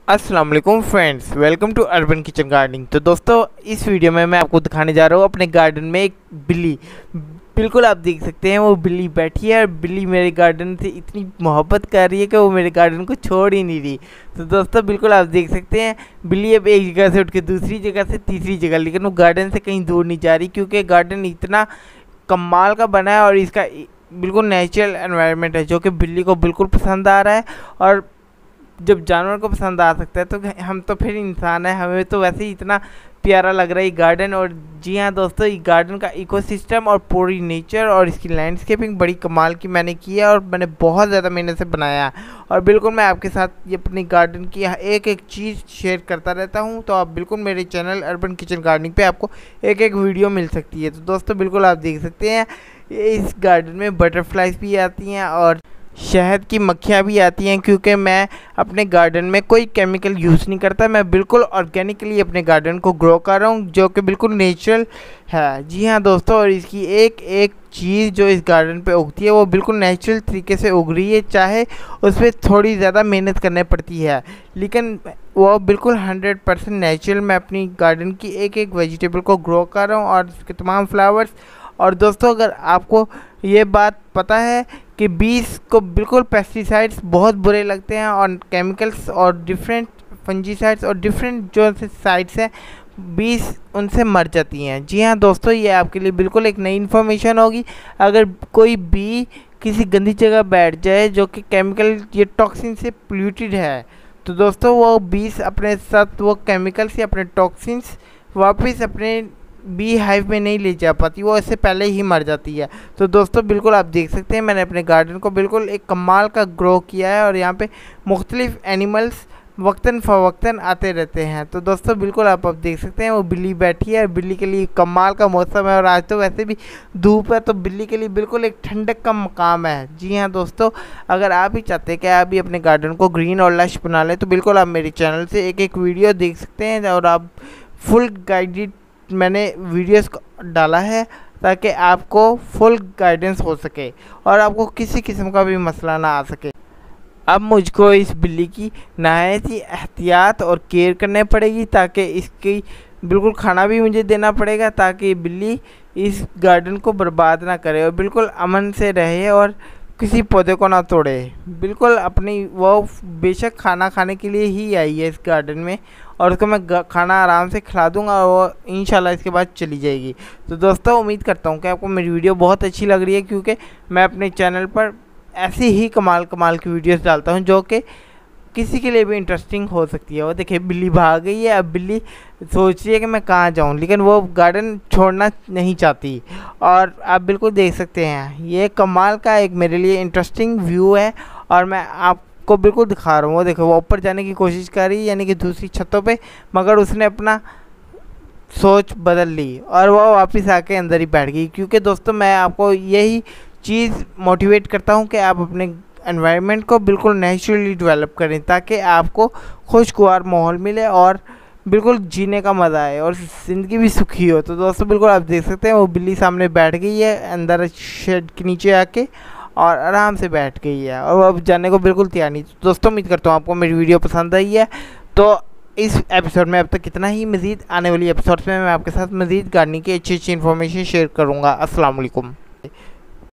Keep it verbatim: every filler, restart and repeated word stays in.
अस्सलाम वालेकुम friends, welcome to urban kitchen gardening. तो दोस्तों, इस वीडियो में मैं आपको दिखाने जा रहा हूँ अपने गार्डन में एक बिल्ली। बिल्कुल आप देख सकते हैं वो बिल्ली बैठी है और बिल्ली मेरे गार्डन से इतनी मोहब्बत कर रही है कि वो मेरे गार्डन को छोड़ ही नहीं रही। तो दोस्तों बिल्कुल आप देख सकते हैं बिल्ली अब एक जगह से उठ के दूसरी जगह से तीसरी जगह, लेकिन वो गार्डन से कहीं दूर नहीं जा रही, क्योंकि गार्डन इतना कमाल का बना है और इसका बिल्कुल नेचुरल एनवायरनमेंट है जो कि बिल्ली को बिल्कुल पसंद आ रहा है। और जब जानवर को पसंद आ सकता है तो हम तो फिर इंसान है, हमें तो वैसे ही इतना प्यारा लग रहा है ये गार्डन। और जी हाँ दोस्तों, ये गार्डन का इकोसिस्टम और पूरी नेचर और इसकी लैंडस्केपिंग बड़ी कमाल की मैंने की है और मैंने बहुत ज़्यादा मेहनत से बनाया है। और बिल्कुल मैं आपके साथ ये अपनी गार्डन की एक एक चीज़ शेयर करता रहता हूँ, तो आप बिल्कुल मेरे चैनल अर्बन किचन गार्डनिंग पे आपको एक एक वीडियो मिल सकती है। तो दोस्तों बिल्कुल आप देख सकते हैं इस गार्डन में बटरफ्लाइज भी आती हैं और शहद की मक्खियाँ भी आती हैं, क्योंकि मैं अपने गार्डन में कोई केमिकल यूज़ नहीं करता। मैं बिल्कुल ऑर्गेनिकली अपने गार्डन को ग्रो कर रहा हूँ जो कि बिल्कुल नेचुरल है। जी हाँ दोस्तों, और इसकी एक एक चीज़ जो इस गार्डन पे उगती है वो बिल्कुल नेचुरल तरीके से उग रही है, चाहे उस पर थोड़ी ज़्यादा मेहनत करनी पड़ती है, लेकिन वो बिल्कुल हंड्रेड परसेंट नेचुरल मैं अपनी गार्डन की एक एक वेजिटेबल को ग्रो कर रहा हूँ और उसके तमाम फ्लावर्स। और दोस्तों अगर आपको ये बात पता है कि बीज को बिल्कुल पेस्टिसाइड्स बहुत बुरे लगते हैं और केमिकल्स और डिफरेंट फंजीसाइड्स और डिफरेंट जो साइड्स हैं बीज उनसे मर जाती हैं। जी हाँ दोस्तों, ये आपके लिए बिल्कुल एक नई इन्फॉर्मेशन होगी। अगर कोई बी किसी गंदी जगह बैठ जाए जो कि केमिकल ये टॉक्सिन से पोल्यूटेड है, तो दोस्तों वो बीज अपने साथ वो केमिकल्स या अपने टॉक्सिन्स वापस अपने बी हाइव में नहीं ले जा पाती, वो इससे पहले ही मर जाती है। तो दोस्तों बिल्कुल आप देख सकते हैं मैंने अपने गार्डन को बिल्कुल एक कमाल का ग्रो किया है और यहाँ पे मुख्तलिफ एनिमल्स वक्तन फ़वक्तन आते रहते हैं। तो दोस्तों बिल्कुल आप अब देख सकते हैं वो बिल्ली बैठी है और बिल्ली के लिए कमाल का मौसम है और आज तो वैसे भी धूप है, तो बिल्ली के लिए बिल्कुल एक ठंडक का मकाम है। जी हाँ दोस्तों, अगर आप भी चाहते हैं कि आप भी अपने गार्डन को ग्रीन और लश बना लें तो बिल्कुल आप मेरे चैनल से एक एक वीडियो देख सकते हैं और आप फुल गाइडेड मैंने वीडियोस डाला है ताकि आपको फुल गाइडेंस हो सके और आपको किसी किस्म का भी मसला ना आ सके। अब मुझको इस बिल्ली की नहायत ही एहतियात और केयर करनी पड़ेगी, ताकि इसकी बिल्कुल खाना भी मुझे देना पड़ेगा ताकि बिल्ली इस गार्डन को बर्बाद ना करे और बिल्कुल अमन से रहे और किसी पौधे को ना तोड़े। बिल्कुल अपनी वो बेशक खाना खाने के लिए ही आई है इस गार्डन में और उसको मैं खाना आराम से खिला दूंगा और वो इंशाल्लाह इसके बाद चली जाएगी। तो दोस्तों उम्मीद करता हूँ कि आपको मेरी वीडियो बहुत अच्छी लग रही है, क्योंकि मैं अपने चैनल पर ऐसी ही कमाल कमाल की वीडियोस डालता हूँ जो कि किसी के लिए भी इंटरेस्टिंग हो सकती है। वो देखिए बिल्ली भाग गई है, अब बिल्ली सोच रही है कि मैं कहाँ जाऊँ, लेकिन वो गार्डन छोड़ना नहीं चाहती। और आप बिल्कुल देख सकते हैं ये कमाल का एक मेरे लिए इंटरेस्टिंग व्यू है और मैं आपको बिल्कुल दिखा रहा हूँ। वो देखो वो ऊपर जाने की कोशिश कर रही है, यानी कि दूसरी छतों पे, मगर उसने अपना सोच बदल ली और वो वापस आके अंदर ही बैठ गई। क्योंकि दोस्तों मैं आपको यही चीज़ मोटिवेट करता हूँ कि आप अपने एनवायरनमेंट को बिल्कुल नेचुरली डेवलप करें ताकि आपको खुशगवार माहौल मिले और बिल्कुल जीने का मज़ा आए और ज़िंदगी भी सुखी हो। तो दोस्तों बिल्कुल आप देख सकते हैं वो बिल्ली सामने बैठ गई है अंदर शेड के नीचे आके और आराम से बैठ गई है और वो अब जाने को बिल्कुल तैयार नहीं। तो दोस्तों उम्मीद करता हूँ आपको मेरी वीडियो पसंद आई है। तो इस एपिसोड में अब तक कितना ही, मज़ीद आने वाली एपिसोड्स में मैं आपके साथ मज़ीद गार्डनिंग की अच्छी अच्छी इन्फॉर्मेशन शेयर करूँगा। अस्सलाम वालेकुम।